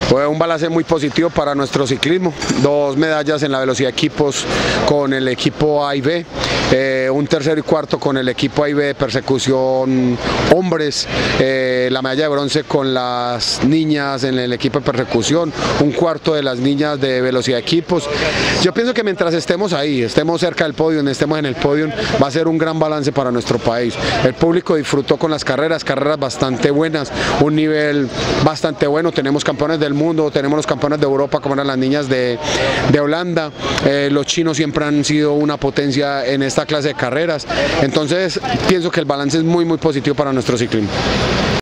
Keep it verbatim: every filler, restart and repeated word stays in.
Fue un balance muy positivo para nuestro ciclismo, dos medallas en la velocidad de equipos con el equipo A y B, eh, un tercero y cuarto con el equipo A y B de persecución hombres, eh, la medalla de bronce con las niñas en el equipo de persecución, un cuarto de las niñas de velocidad de equipos. Yo pienso que mientras estemos ahí, estemos cerca del podio, estemos en el podio, va a ser un gran balance para nuestro país. El público disfrutó con las carreras, carreras bastante buenas, un nivel bastante bueno, tenemos campeones del mundo, tenemos los campeones de Europa como eran las niñas de, de Holanda, eh, los chinos siempre han sido una potencia en esta clase de carreras, entonces pienso que el balance es muy muy positivo para nuestro ciclismo.